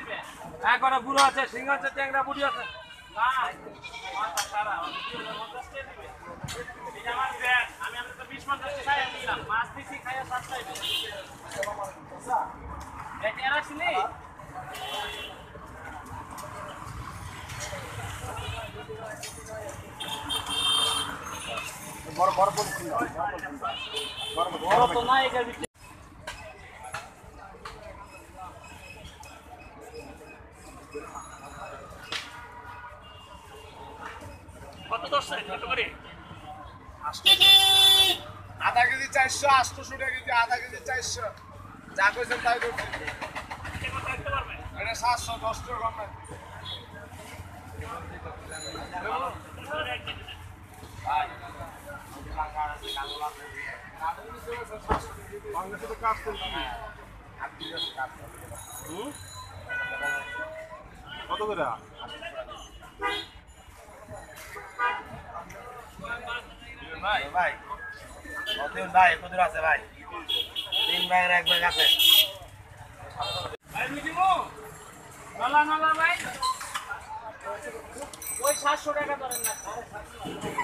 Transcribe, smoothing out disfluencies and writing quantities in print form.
একবার বুড়ো আছে, সিংহ আছে, ট্যাংরা বুড়ি আছে। বড় বড় বড় তো নাই এটার ভিতরে। কত দর্শক কত করে? আধা কেজি 400, 800 টাকা কেজি, আধা কেজি 400। যা কইছেন তাই করছি। এটা 700, 10 টাকা কম না। কত করে? ভাই ভাই কত ভাই কত আছে ভাই? 3 ভাগের 1 ভাগ আছে। ভাই মিটিমু নলা নলা ভাই ওই 700 টাকা ধরেন না।